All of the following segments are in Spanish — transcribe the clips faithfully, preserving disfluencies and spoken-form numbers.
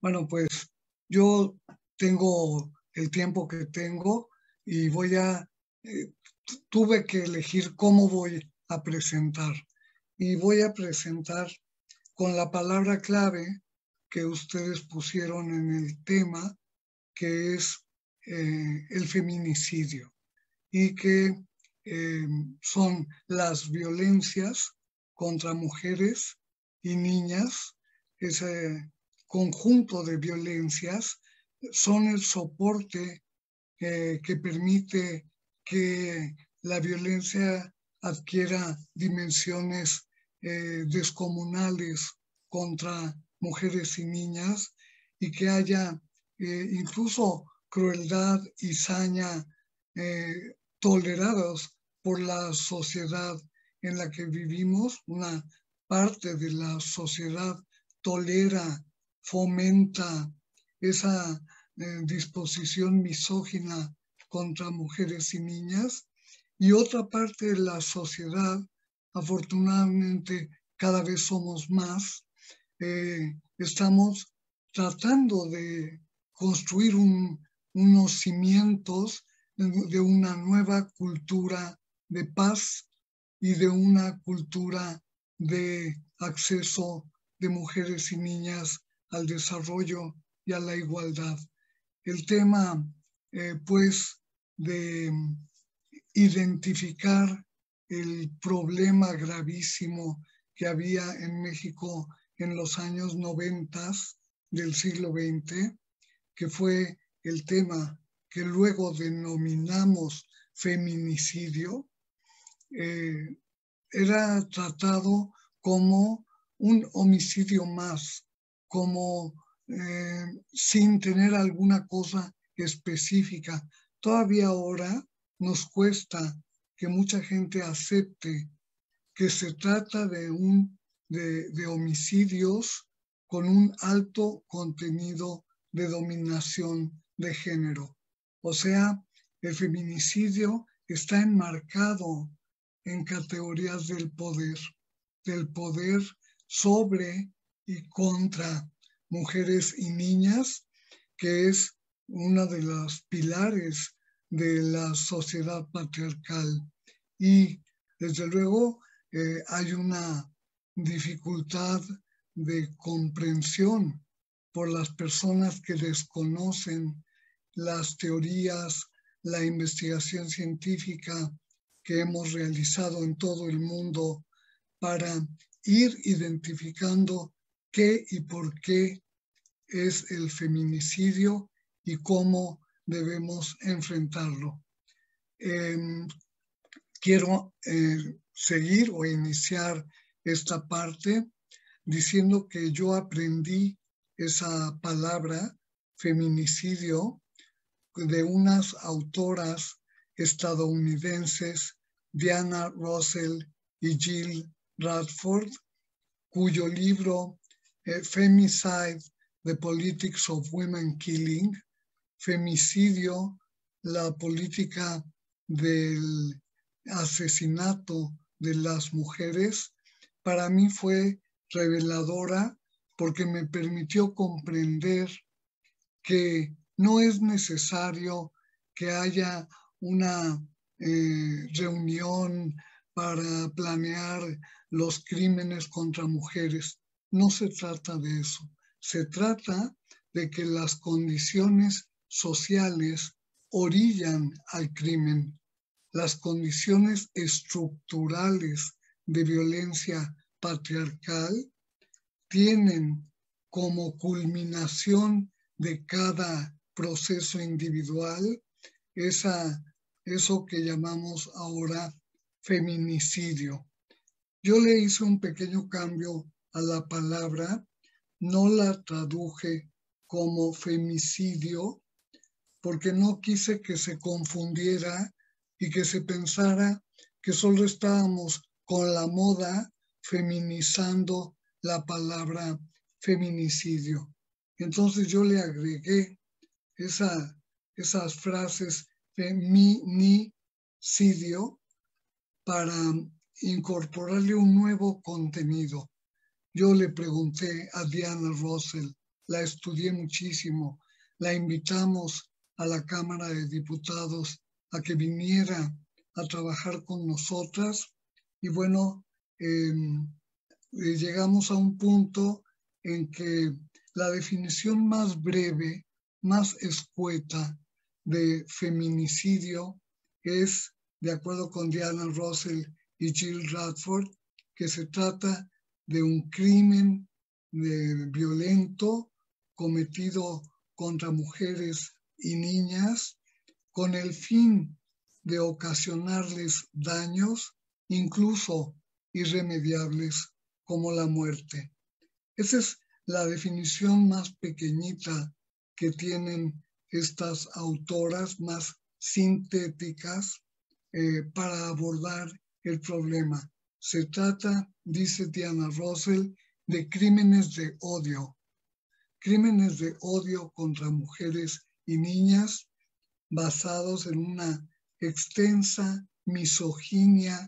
Bueno, pues yo tengo el tiempo que tengo y voy a, eh, tuve que elegir cómo voy a presentar. Y voy a presentar con la palabra clave que ustedes pusieron en el tema, que es eh, el feminicidio, y que eh, son las violencias contra mujeres y niñas. Ese conjunto de violencias son el soporte eh, que permite que la violencia adquiera dimensiones eh, descomunales contra mujeres y niñas, y que haya eh, incluso crueldad y saña eh, tolerados por la sociedad en la que vivimos. Una parte de la sociedad tolera, fomenta esa eh, disposición misógina contra mujeres y niñas, y otra parte de la sociedad, afortunadamente cada vez somos más, eh, estamos tratando de construir un, unos cimientos de una nueva cultura de paz y de una cultura de acceso de mujeres y niñas al desarrollo y a la igualdad. El tema, eh, pues, de identificar el problema gravísimo que había en México en los años noventas del siglo veinte, que fue el tema que luego denominamos feminicidio, eh, era tratado como un homicidio más, como eh, sin tener alguna cosa específica. Todavía ahora nos cuesta que mucha gente acepte que se trata de, un, de, de homicidios con un alto contenido de dominación de género. O sea, el feminicidio está enmarcado en categorías del poder, del poder sobre y contra mujeres y niñas, que es una de los pilares de la sociedad patriarcal. Y desde luego eh, hay una dificultad de comprensión por las personas que desconocen las teorías, la investigación científica que hemos realizado en todo el mundo para ir identificando qué y por qué es el feminicidio y cómo debemos enfrentarlo. Eh, quiero eh, seguir o iniciar esta parte diciendo que yo aprendí esa palabra, feminicidio, de unas autoras estadounidenses, Diana Russell y Jill Radford, cuyo libro eh, Femicide, The Politics of Women Killing, Femicidio, la política del asesinato de las mujeres, para mí fue reveladora porque me permitió comprender que no es necesario que haya una eh, reunión para planear los crímenes contra mujeres. No se trata de eso. Se trata de que las condiciones sociales orillan al crimen. Las condiciones estructurales de violencia patriarcal tienen como culminación de cada proceso individual esa, eso que llamamos ahora feminicidio. Yo le hice un pequeño cambio a la palabra, no la traduje como femicidio, porque no quise que se confundiera y que se pensara que solo estábamos con la moda feminizando la palabra feminicidio. Entonces yo le agregué esa, esas frases feminicidio para incorporarle un nuevo contenido. Yo le pregunté a Diana Russell, la estudié muchísimo, la invitamos a la Cámara de Diputados a que viniera a trabajar con nosotras y bueno, eh, llegamos a un punto en que la definición más breve, más escueta de feminicidio es, de acuerdo con Diana Russell y Jill Radford, que se trata de un crimen de, violento cometido contra mujeres y niñas con el fin de ocasionarles daños, incluso irremediables, como la muerte. Esa es la definición más pequeñita que tienen estas autoras, más sintéticas, eh, para abordar el problema. Se trata, dice Diana Russell, de crímenes de odio, crímenes de odio contra mujeres y niñas basados en una extensa misoginia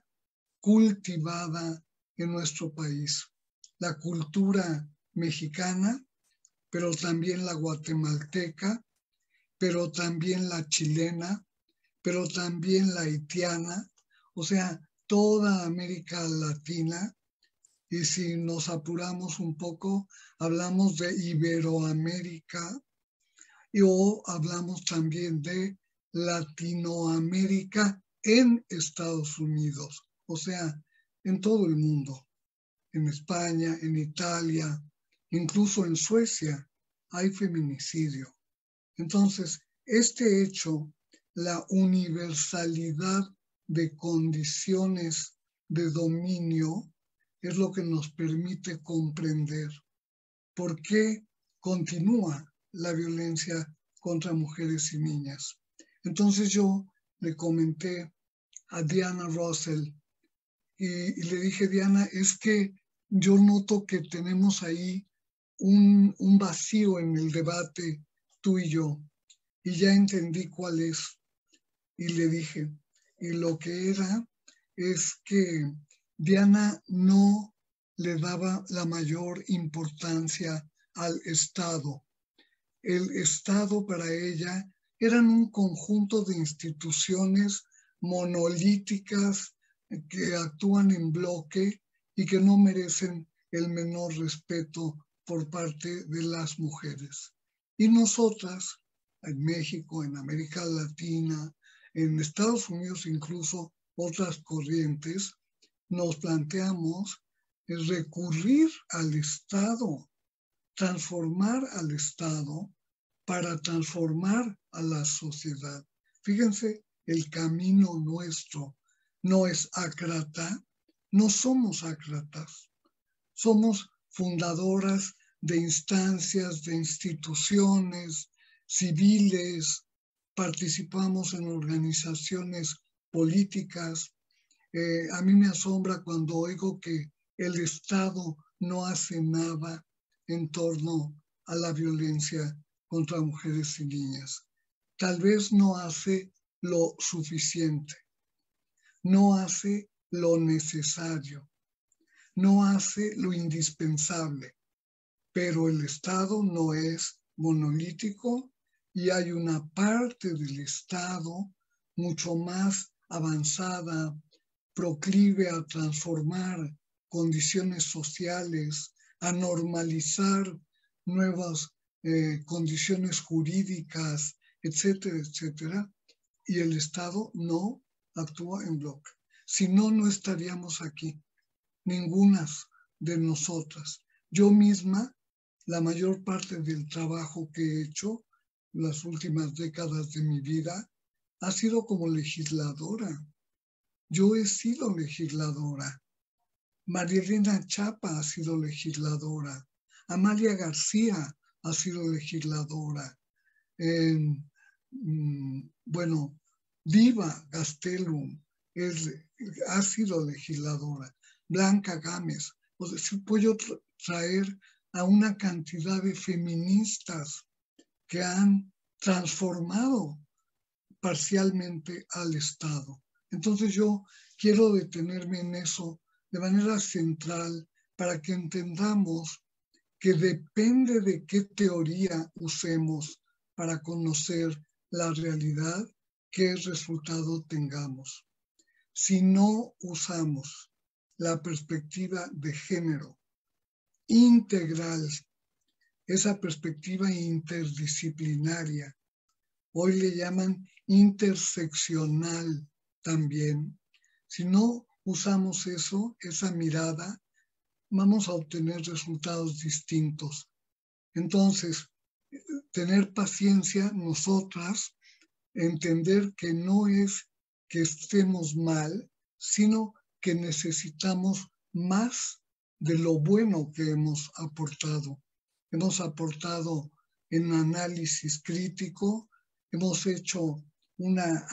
cultivada en nuestro país. La cultura mexicana, pero también la guatemalteca, pero también la chilena, pero también la haitiana, o sea, toda América Latina. Y si nos apuramos un poco, hablamos de Iberoamérica y o hablamos también de Latinoamérica en Estados Unidos, o sea, en todo el mundo, en España, en Italia, incluso en Suecia hay feminicidio. Entonces, este hecho, la universalidad de condiciones de dominio, es lo que nos permite comprender por qué continúa la violencia contra mujeres y niñas. Entonces yo le comenté a Diana Russell y, y le dije, Diana, es que yo noto que tenemos ahí un, un vacío en el debate tú y yo, y ya entendí cuál es. Y le dije, y lo que era es que Diana no le daba la mayor importancia al Estado. El Estado para ella eran un conjunto de instituciones monolíticas que actúan en bloque y que no merecen el menor respeto por parte de las mujeres. Y nosotras, en México, en América Latina, en Estados Unidos incluso otras corrientes, nos planteamos recurrir al Estado, transformar al Estado para transformar a la sociedad. Fíjense, el camino nuestro no es ácrata, no somos ácratas, somos fundadoras de instancias, de instituciones civiles, participamos en organizaciones políticas. Eh, a mí me asombra cuando oigo que el Estado no hace nada en torno a la violencia contra mujeres y niñas. Tal vez no hace lo suficiente, no hace lo necesario, no hace lo indispensable, pero el Estado no es monolítico y hay una parte del Estado mucho más avanzada, proclive a transformar condiciones sociales, a normalizar nuevas eh, condiciones jurídicas, etcétera, etcétera, y el Estado no actúa en bloque. Si no, no estaríamos aquí, ninguna de nosotras. Yo misma, la mayor parte del trabajo que he hecho las últimas décadas de mi vida ha sido como legisladora. Yo he sido legisladora. María Elena Chapa ha sido legisladora. Amalia García ha sido legisladora. Eh, bueno, Diva Gastelum es, ha sido legisladora. Blanca Gámez. O sea, si puedo traer a una cantidad de feministas que han transformado parcialmente al Estado. Entonces yo quiero detenerme en eso de manera central para que entendamos que depende de qué teoría usemos para conocer la realidad, qué resultado tengamos. Si no usamos la perspectiva de género integral, esa perspectiva interdisciplinaria, hoy le llaman interseccional también, si no usamos eso, esa mirada, vamos a obtener resultados distintos. Entonces, tener paciencia nosotras, entender que no es que estemos mal, sino que necesitamos más de lo bueno que hemos aportado. Hemos aportado en análisis crítico, hemos hecho una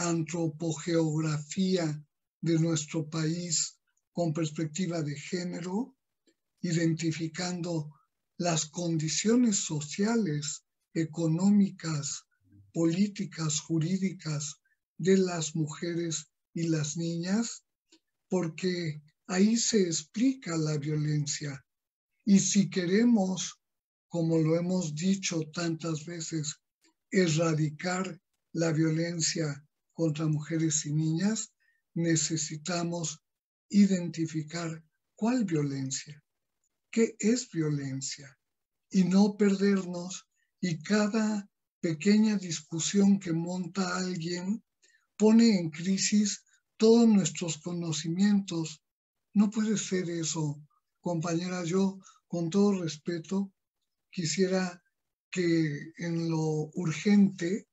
antropogeografía de nuestro país con perspectiva de género, identificando las condiciones sociales, económicas, políticas, jurídicas de las mujeres y las niñas, porque ahí se explica la violencia. Y si queremos, como lo hemos dicho tantas veces, erradicar la violencia contra mujeres y niñas, necesitamos identificar cuál violencia, qué es violencia, y no perdernos, y cada pequeña discusión que monta alguien pone en crisis todos nuestros conocimientos. No puede ser eso, compañera. Yo, con todo respeto, quisiera que en lo urgente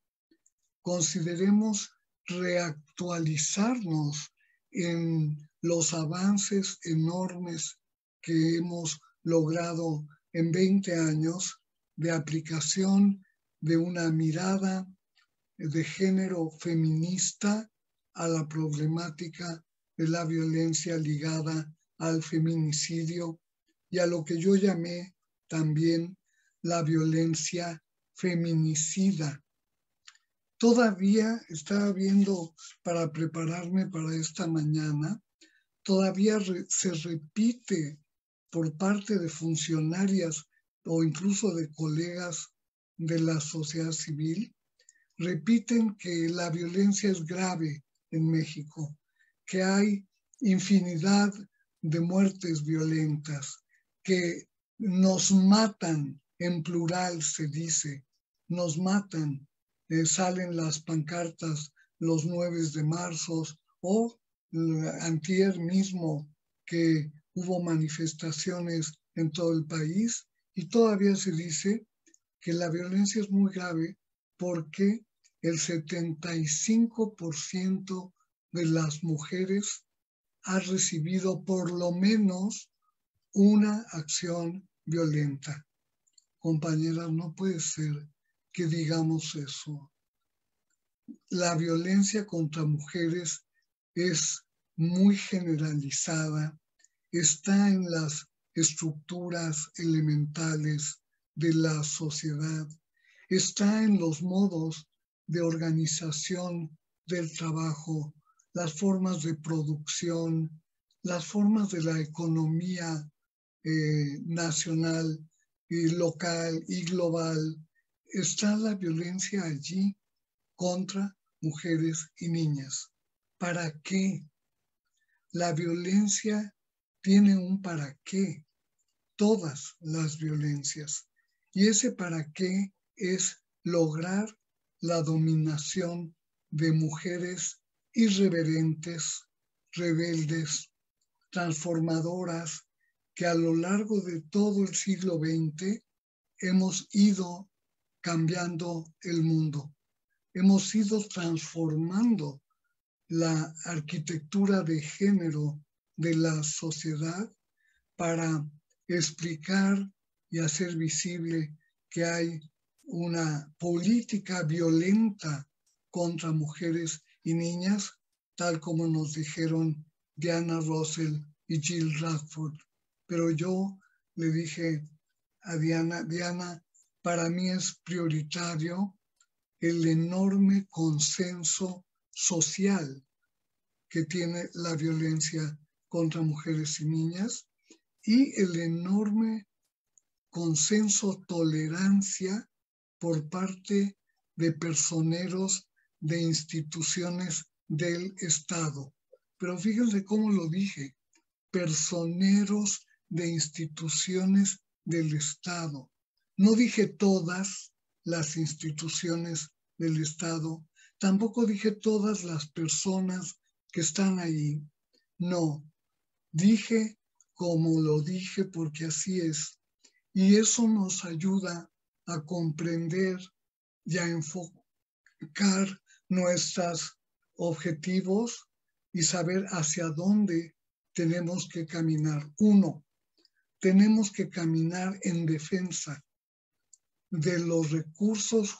consideremos reactualizarnos en los avances enormes que hemos logrado en veinte años de aplicación de una mirada de género feminista a la problemática de la violencia ligada al feminicidio y a lo que yo llamé también la violencia feminicida. Todavía estaba viendo, para prepararme para esta mañana, todavía re, se repite por parte de funcionarias o incluso de colegas de la sociedad civil, repiten que la violencia es grave en México, que hay infinidad de muertes violentas, que nos matan, en plural se dice, nos matan, eh, salen las pancartas los nueve de marzo o eh, antier mismo que hubo manifestaciones en todo el país y todavía se dice que la violencia es muy grave porque el setenta y cinco por ciento de las mujeres ha recibido por lo menos una acción violenta. Compañeras, no puede ser que digamos eso. La violencia contra mujeres es muy generalizada, está en las estructuras elementales de la sociedad, está en los modos de organización del trabajo, las formas de producción, las formas de la economía eh, nacional y local y global. Está la violencia allí contra mujeres y niñas. ¿Para qué? La violencia tiene un para qué, todas las violencias. Y ese para qué es lograr la dominación de mujeres irreverentes, rebeldes, transformadoras, que a lo largo de todo el siglo veinte hemos ido cambiando el mundo, hemos ido transformando la arquitectura de género de la sociedad para explicar y hacer visible que hay una política violenta contra mujeres y niñas, tal como nos dijeron Diana Russell y Jill Radford. Pero yo le dije a Diana, Diana, para mí es prioritario el enorme consenso social que tiene la violencia contra mujeres y niñas y el enorme consenso, tolerancia por parte de personeros de instituciones del Estado. Pero fíjense cómo lo dije, personeros de instituciones del Estado. No dije todas las instituciones del Estado, tampoco dije todas las personas que están ahí. No, dije como lo dije porque así es. Y eso nos ayuda a comprender y a enfocar nuestros objetivos y saber hacia dónde tenemos que caminar. Uno, tenemos que caminar en defensa de los recursos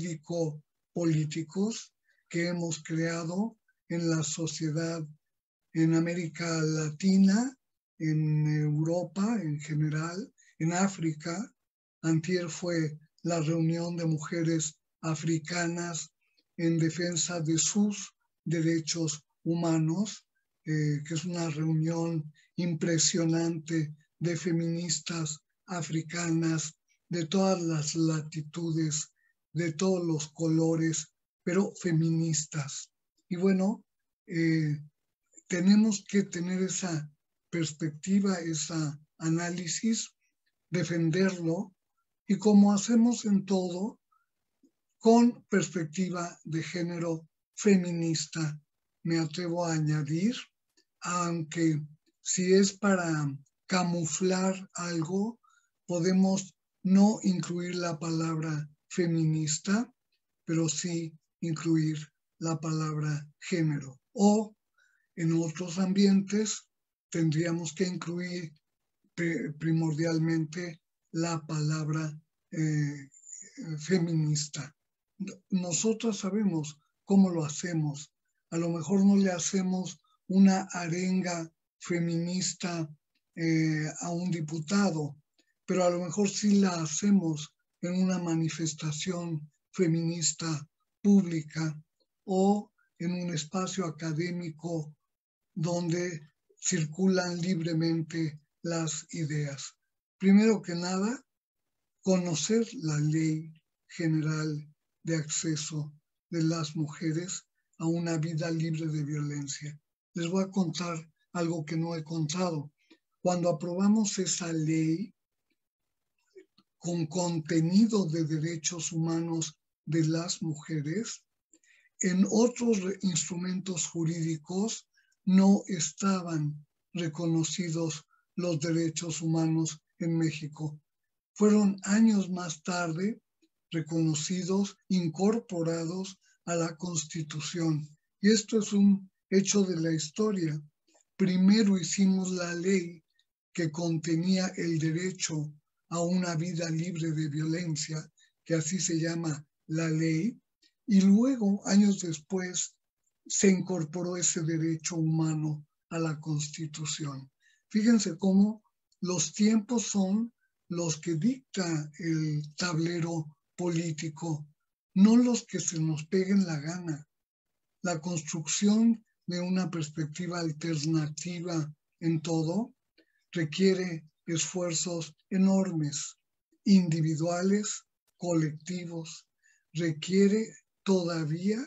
jurídico-políticos que hemos creado en la sociedad, en América Latina, en Europa en general, en África. Antier fue la reunión de mujeres africanas en defensa de sus derechos humanos, eh, que es una reunión impresionante de feministas africanas de todas las latitudes, de todos los colores, pero feministas. Y bueno, eh, tenemos que tener esa perspectiva, ese análisis, defenderlo, y como hacemos en todo, con perspectiva de género feminista, me atrevo a añadir, aunque si es para camuflar algo, podemos no incluir la palabra feminista, pero sí incluir la palabra género. O en otros ambientes tendríamos que incluir primordialmente la palabra eh, feminista. Nosotros sabemos cómo lo hacemos. A lo mejor no le hacemos una arenga feminista eh, a un diputado, pero a lo mejor sí la hacemos en una manifestación feminista pública o en un espacio académico donde circulan libremente las ideas. Primero que nada, conocer la Ley General de Acceso de las Mujeres a una vida libre de violencia. Les voy a contar algo que no he contado. Cuando aprobamos esa ley con contenido de derechos humanos de las mujeres, en otros instrumentos jurídicos no estaban reconocidos los derechos humanos en México. Fueron años más tarde reconocidos, incorporados a la Constitución. Y esto es un hecho de la historia. Primero hicimos la ley que contenía el derecho a una vida libre de violencia, que así se llama la ley, y luego, años después, se incorporó ese derecho humano a la Constitución. Fíjense cómo los tiempos son los que dicta el tablero político, no los que se nos peguen la gana. La construcción de una perspectiva alternativa en todo requiere esfuerzos enormes, individuales, colectivos, requiere todavía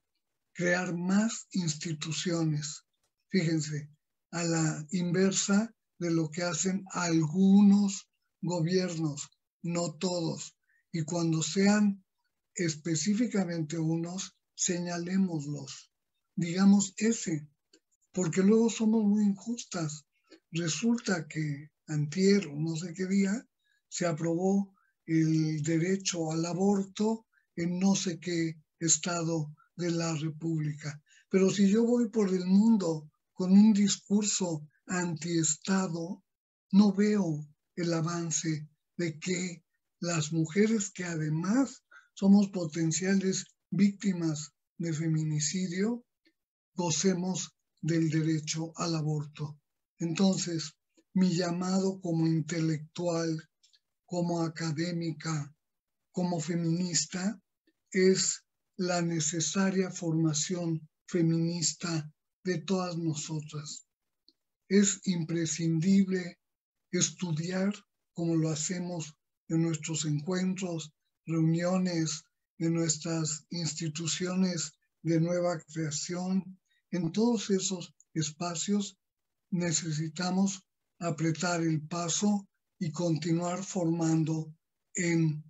crear más instituciones. Fíjense, a la inversa de lo que hacen algunos gobiernos, no todos. Y cuando sean específicamente unos, señalémoslos. Digamos ese, porque luego somos muy injustas. Resulta que antier, no sé qué día, se aprobó el derecho al aborto en no sé qué estado de la República. Pero si yo voy por el mundo con un discurso antiestado, no veo el avance de que las mujeres que además somos potenciales víctimas de feminicidio, gocemos del derecho al aborto. Entonces, mi llamado como intelectual, como académica, como feminista, es la necesaria formación feminista de todas nosotras. Es imprescindible estudiar, como lo hacemos de nuestros encuentros, reuniones, de nuestras instituciones de nueva creación. En todos esos espacios necesitamos apretar el paso y continuar formando en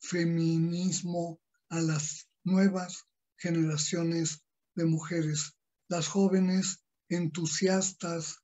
feminismo a las nuevas generaciones de mujeres, las jóvenes entusiastas,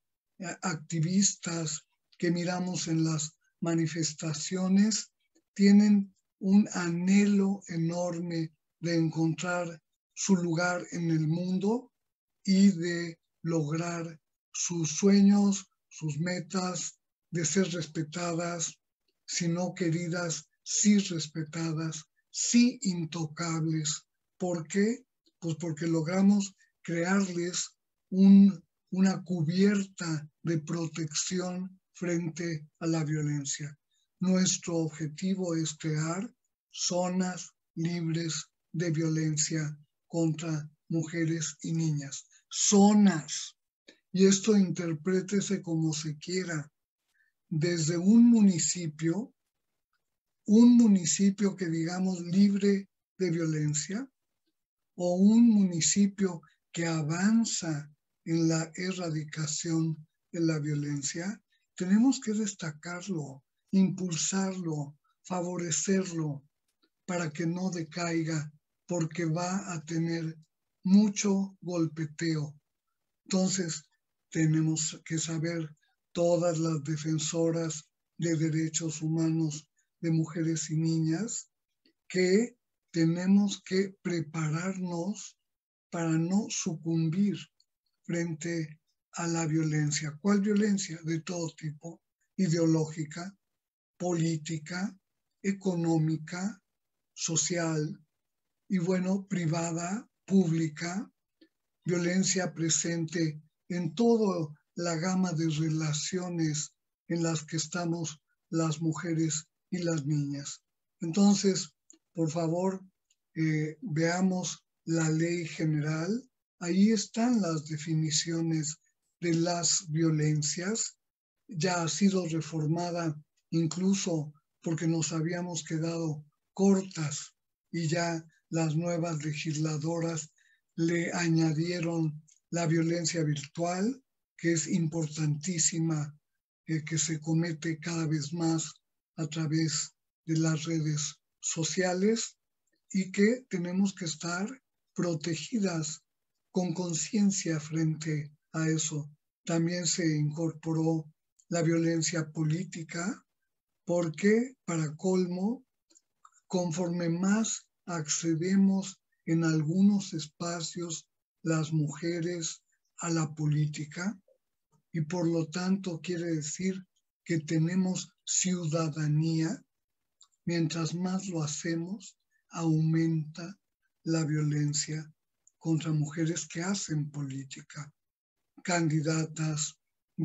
activistas que miramos en las manifestaciones, tienen un anhelo enorme de encontrar su lugar en el mundo y de lograr sus sueños, sus metas, de ser respetadas, si no queridas, sí respetadas, sí intocables. ¿Por qué? Pues porque logramos crearles un, una cubierta de protección frente a la violencia. Nuestro objetivo es crear zonas libres de violencia contra mujeres y niñas. Zonas. Y esto interprétese como se quiera. Desde un municipio, un municipio que digamos libre de violencia, o un municipio que avanza en la erradicación de la violencia, tenemos que destacarlo, impulsarlo, favorecerlo para que no decaiga, porque va a tener mucho golpeteo. Entonces, tenemos que saber todas las defensoras de derechos humanos de mujeres y niñas que tenemos que prepararnos para no sucumbir frente a la violencia. ¿Cuál violencia? De todo tipo, ideológica, política, económica, social y bueno, privada, pública, violencia presente en toda la gama de relaciones en las que estamos las mujeres y las niñas. Entonces, por favor, eh, veamos la ley general. Ahí están las definiciones de las violencias. Ya ha sido reformada incluso porque nos habíamos quedado cortas y ya las nuevas legisladoras le añadieron la violencia virtual, que es importantísima, eh, que se comete cada vez más a través de las redes sociales y que tenemos que estar protegidas con conciencia frente a eso. También se incorporó la violencia política porque, para colmo, conforme más accedemos en algunos espacios las mujeres a la política, y por lo tanto quiere decir que tenemos ciudadanía, mientras más lo hacemos, aumenta la violencia contra mujeres que hacen política, candidatas,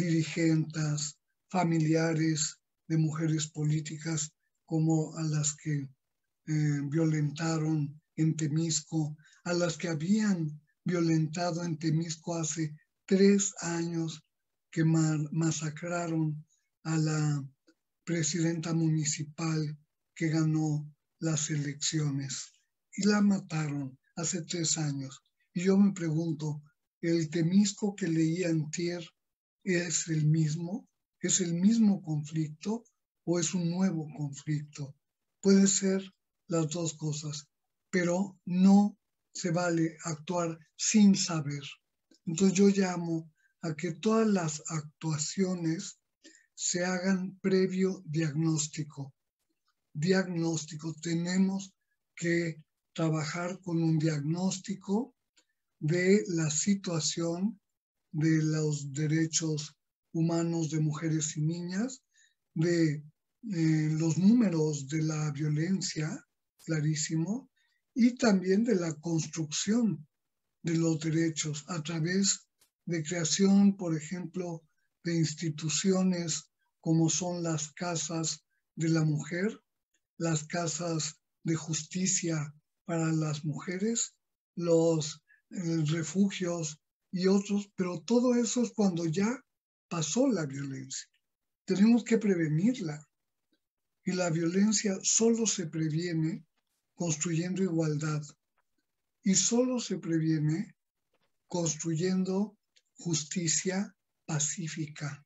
dirigentes, familiares de mujeres políticas como a las que eh, violentaron en Temisco, a las que habían violentado en Temisco hace tres años que masacraron a la presidenta municipal que ganó las elecciones y la mataron hace tres años. Y yo me pregunto, ¿el Temisco que leí antier es el mismo? ¿Es el mismo conflicto o es un nuevo conflicto? Puede ser las dos cosas, pero no se vale actuar sin saber. Entonces yo llamo a que todas las actuaciones se hagan previo diagnóstico. Diagnóstico, tenemos que trabajar con un diagnóstico de la situación de los derechos humanos de mujeres y niñas, de eh, los números de la violencia, clarísimo, y también de la construcción de los derechos a través de creación, por ejemplo, de instituciones como son las casas de la mujer, las casas de justicia para las mujeres, los eh, refugios y otros, pero todo eso es cuando ya pasó la violencia. Tenemos que prevenirla. Y la violencia solo se previene construyendo igualdad. Y solo se previene construyendo justicia pacífica,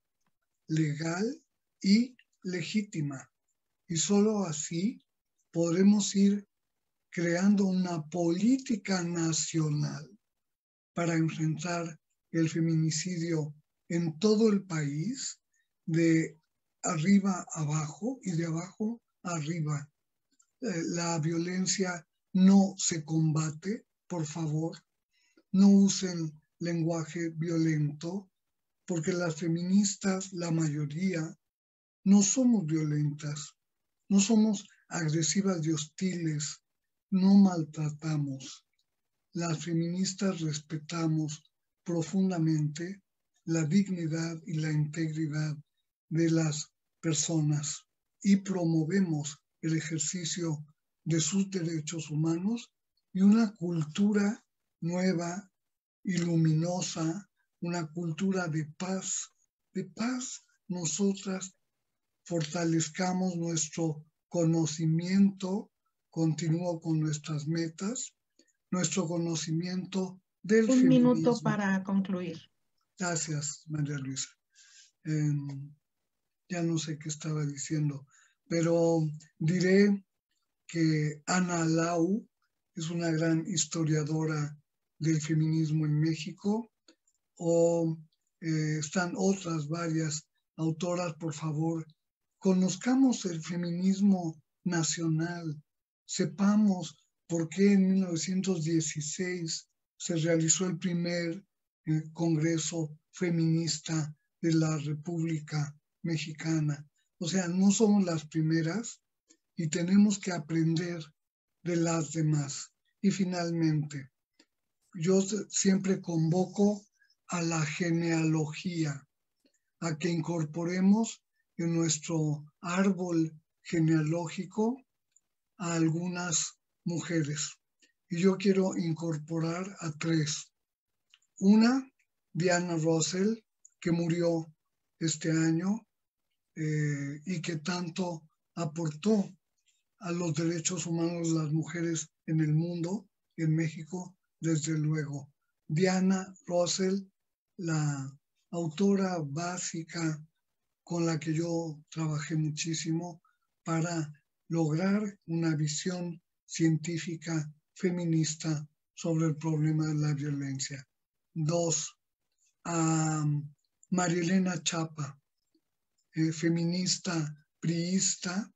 legal y legítima. Y solo así podremos ir creando una política nacional para enfrentar el feminicidio en todo el país, de arriba a abajo y de abajo a arriba. Eh, la violencia no se combate, por favor, no usen lenguaje violento, porque las feministas, la mayoría, no somos violentas, no somos agresivas y hostiles, no maltratamos. Las feministas respetamos profundamente la dignidad y la integridad de las personas y promovemos el ejercicio de sus derechos humanos y una cultura nueva y luminosa, una cultura de paz. De paz, nosotras fortalezcamos nuestro conocimiento, continúo con nuestras metas, nuestro conocimiento del Un feminismo. minuto para concluir. Gracias, María Luisa. Eh, ya no sé qué estaba diciendo, pero diré que Ana Lau es una gran historiadora del feminismo en México, o eh, están otras varias autoras. Por favor, conozcamos el feminismo nacional, sepamos por qué en mil novecientos dieciséis se realizó el primer eh, Congreso Feminista de la República Mexicana. O sea, no somos las primeras y tenemos que aprender de las demás. Y finalmente, yo siempre convoco a la genealogía, a que incorporemos en nuestro árbol genealógico a algunas mujeres. Y yo quiero incorporar a tres. Una, Diana Russell, que murió este año eh, y que tanto aportó a los derechos humanos de las mujeres en el mundo, en México, desde luego. Diana Russell, la autora básica con la que yo trabajé muchísimo para lograr una visión científica feminista sobre el problema de la violencia. Dos, a María Elena Chapa, eh, feminista priista,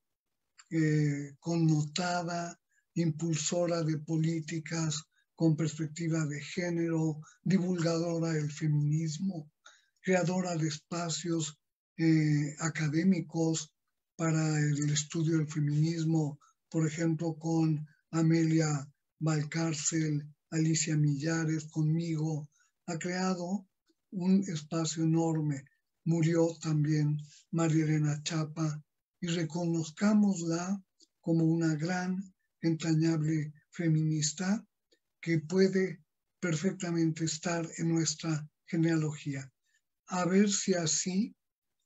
eh, connotada, impulsora de políticas con perspectiva de género, divulgadora del feminismo, creadora de espacios eh, académicos para el estudio del feminismo, por ejemplo, con Amelia Valcárcel, Alicia Millares, conmigo, ha creado un espacio enorme. Murió también María Elena Chapa, y reconozcámosla como una gran, entrañable feminista que puede perfectamente estar en nuestra genealogía. A ver si así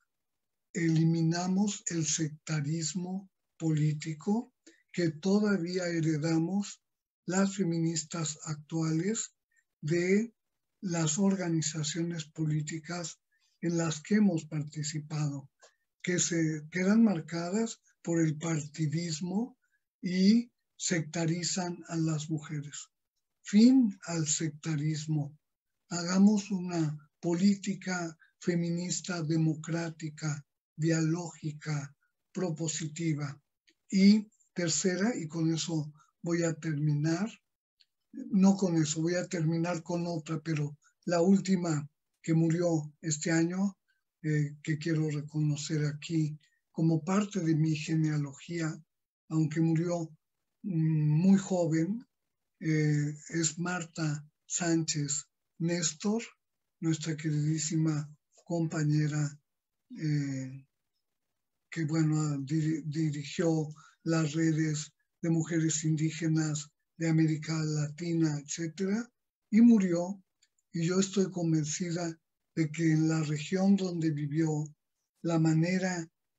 eliminamos el sectarismo político que todavía heredamos las feministas actuales de las organizaciones políticas en las que hemos participado, que se quedan marcadas por el partidismo y sectarizan a las mujeres. Fin al sectarismo. Hagamos una política feminista democrática, dialógica, propositiva. Y tercera, y con eso voy a terminar, no con eso, voy a terminar con otra, pero la última que murió este año, eh, que quiero reconocer aquí como parte de mi genealogía, aunque murió mmm, muy joven, eh, es Marta Sánchez Néstor, nuestra queridísima compañera eh, que, bueno, dir, dirigió las redes de mujeres indígenas de América Latina, etcétera, y murió. Y yo estoy convencida de que en la región donde vivió, la manera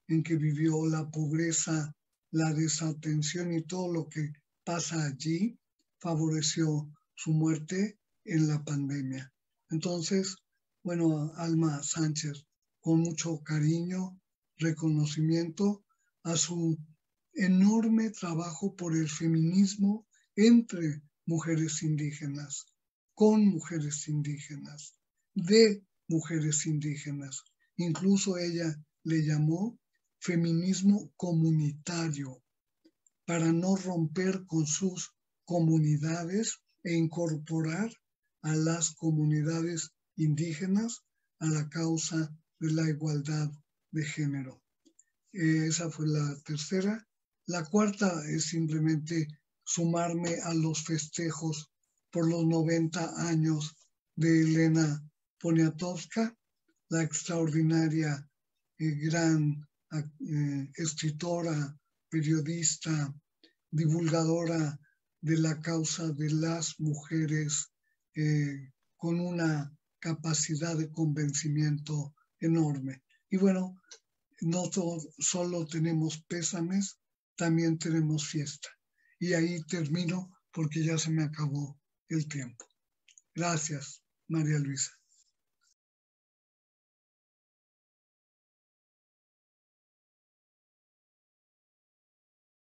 en que vivió, la pobreza, la desatención y todo lo que pasa allí, favoreció su muerte en la pandemia. Entonces, bueno, Alma Sánchez, con mucho cariño, reconocimiento a su enorme trabajo por el feminismo entre mujeres indígenas, con mujeres indígenas, de mujeres indígenas. Incluso ella le llamó feminismo comunitario, para no romper con sus comunidades e incorporar a las comunidades indígenas a la causa de la igualdad de género. Eh, esa fue la tercera. La cuarta es simplemente sumarme a los festejos por los noventa años de Elena Poniatowska, la extraordinaria eh, gran eh, escritora, periodista, divulgadora de la causa de las mujeres, eh, con una capacidad de convencimiento enorme. Y bueno, no solo tenemos pésames, también tenemos fiesta. Y ahí termino porque ya se me acabó el tiempo. Gracias, María Luisa.